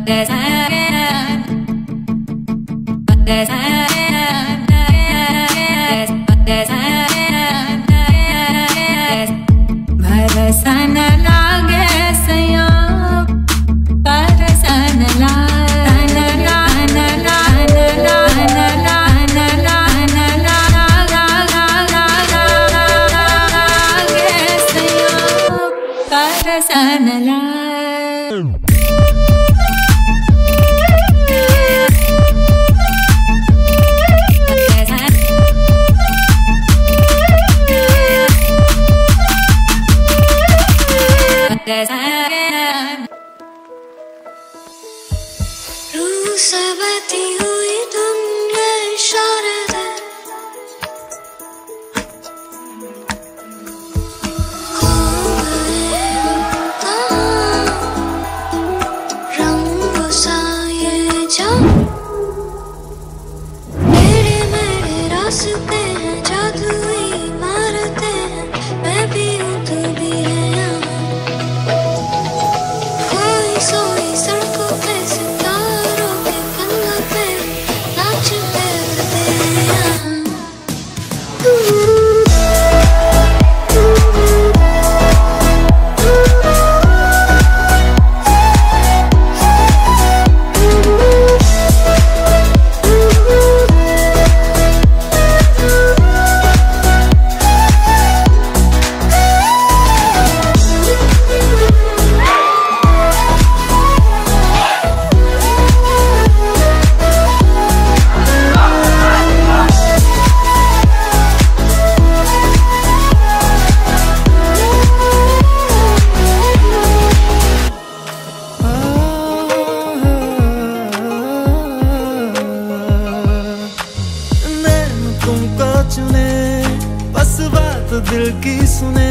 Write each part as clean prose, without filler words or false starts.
दिल की सुने,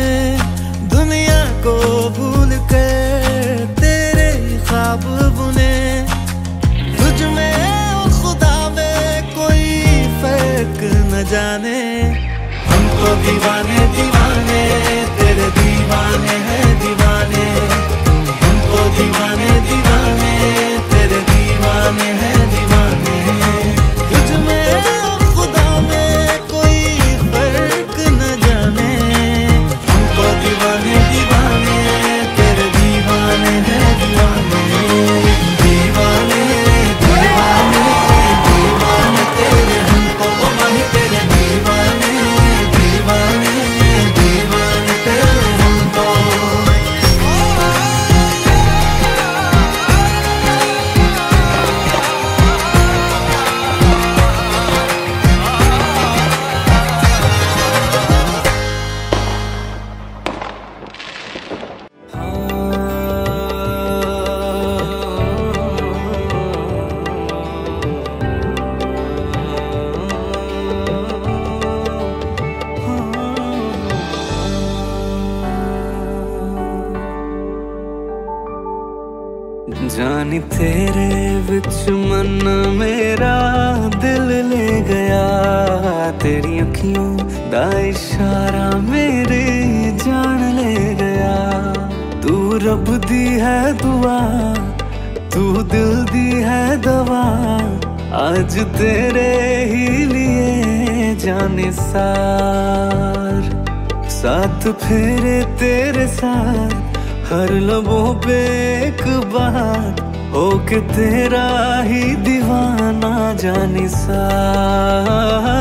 दुनिया को भूल कर तेरे ख्वाब बुने। तुझ में और खुदा में कोई फर्क न जाने, हम तो दीवाने दीवाने तेरे दीवाने हैं दीवाने। हम तो दीवाने दीवाने तेरे दीवाने हैं दीवाने। तुझ में और खुदा में कोई फर्क न जाने, हम तो दीवाने दीवाने तेरे दीवाने हैं दीवाने। दीवाने दीवाने दीवाने तेरे, हमको माही तेरे दीवाने दीवाने दीवाने तेरे हमको। जानी तेरे विच मन मेरा दिल ले गया, तेरी अखियों दा इशारा मेरी जान ले गया। तू रब दी है दुआ, तू दिल दी है दवा, आज तेरे ही लिए जाने सार। साथ फेरे तेरे साथ, हर लबों पे एक बात, हो के तेरा ही दीवाना जाने सार।